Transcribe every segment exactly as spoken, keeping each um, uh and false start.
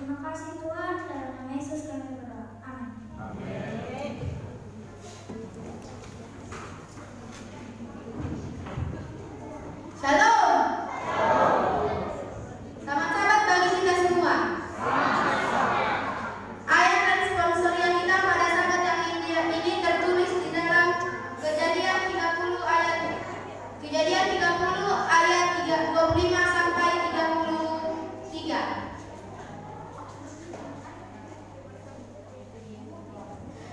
Terima kasih Tuhan, dalam nama Yesus kami berdoa. Amin. Amin. Shalom. Selamat sahabat bagi kita semua. Ayat dan sponsorial kita pada sahabat yang ini, ini tertulis di dalam Kejadian tiga puluh ayat Kejadian tiga puluh ayat dua puluh lima sampai tiga puluh tiga.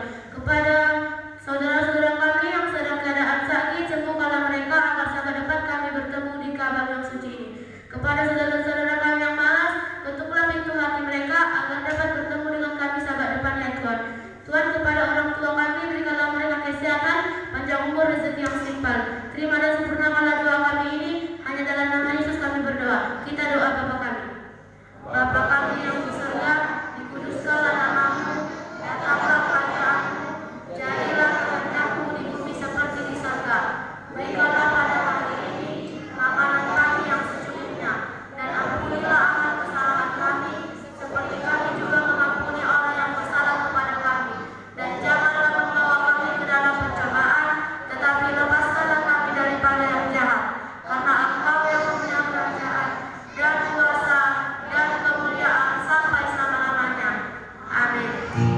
Kepada saudara-saudara kami yang sedang keadaan sakit, sembuhkanlah mereka agar sampai dapat kami bertemu di Ka'bah yang suci ini. Kepada saudara-saudara kami yang malas, ketuklah pintu hati mereka agar dapat bertemu dengan kami sampai depan ya Tuhan. Tuhan, kepada orang tua kami, berikanlah mereka kesehatan, panjang umur, rezeki yang setimpal. Terima dan sempurnakanlah doa kami ini, hanya dalam nama Yesus kami berdoa. Kita doa Bapa kami. Bapa kami yang di surga, dikuduskanlah namamu, datanglah kerajaanmu, jadilah kehendakmu di bumi seperti di surga. Berikanlah pada hari ini makanan kami yang secukupnya, dan ampunilah akan kesalahan kami, seperti kami juga mengampuni orang yang bersalah kepada kami. Dan janganlah membawa kami ke dalam pencobaan, tetapi lepaskanlah kami daripada yang jahat. Karena Engkau yang punya kerajaan dan kuasa dan kemuliaan sampai selama-lamanya. Amin.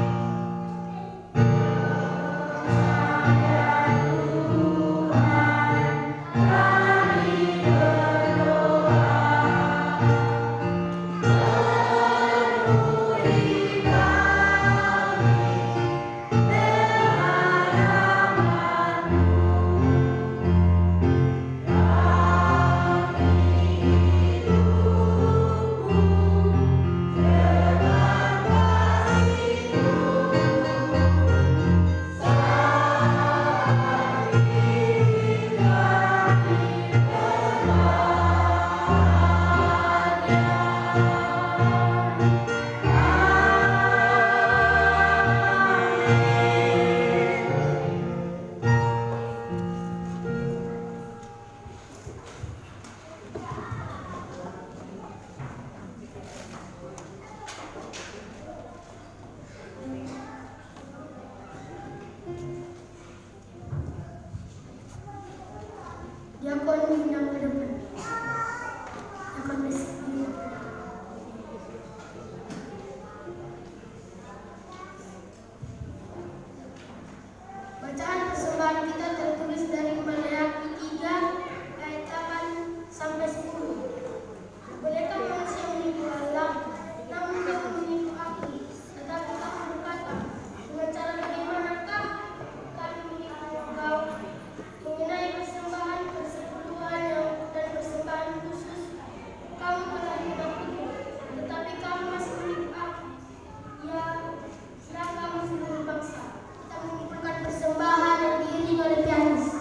Diakon diundang ke depan. Diakon bersedia. Bacaan persembahan kita tertulis dari Maleakhi tiga ayat delapan sampai sepuluh. Mereka manusia menipu Allah, namun kamu menipu aku. Tetapi kamu berkata, dengan cara bagaimanakah kami menipu engkau? Mengenai persembahan persekutuan dan persembahan khusus, kamu telah menipu, tetapi kamu masih menipu aku. Ya, serah kamu seluruh bangsa. Kita mengumpulkan persembahan yang diiringi oleh pianis.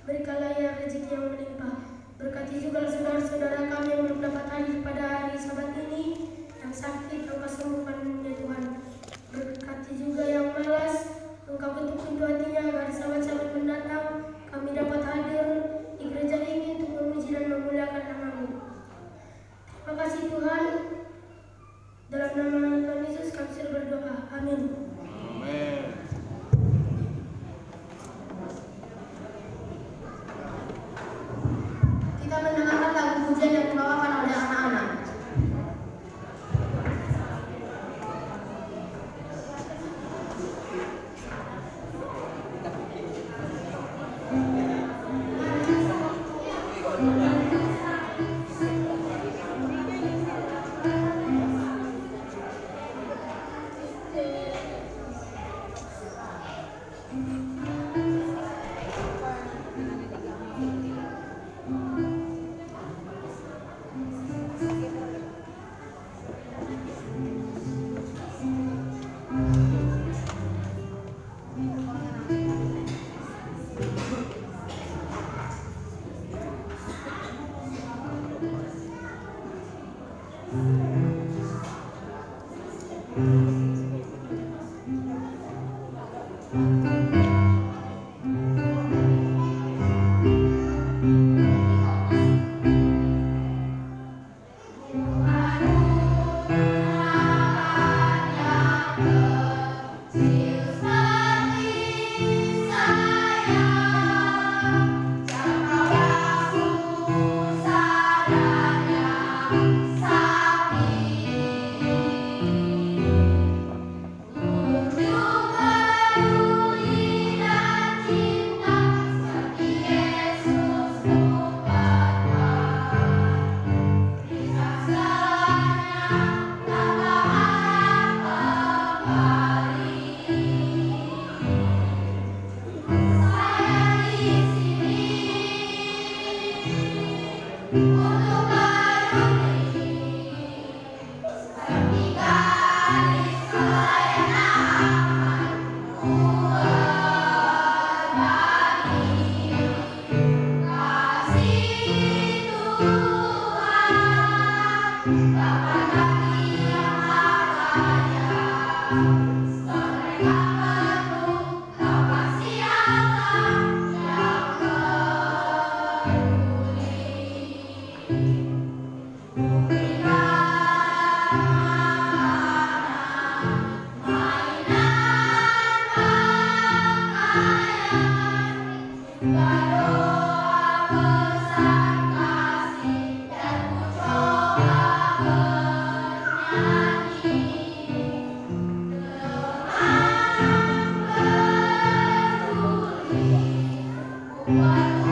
berikanlah ia rezeki yang berlimpah. Berkati juga saudara-saudara kami yang belum dapat hadir pada hari Sabat ini, yang sakit Engkau sembuhkan ya Tuhan. Berkati juga yang malas, Engkau ketuk pintu hatinya agar sahabat-sahabat mendatang kami dapat hadir di gereja ini untuk memuji dan memuliakan nama-Mu. Terima kasih Tuhan. Dalam nama Tuhan Yesus kami sudah berdoa. Amin. Amin. Kita mendengarkan lagu pujian yang dibawakan oleh anak-anak. One.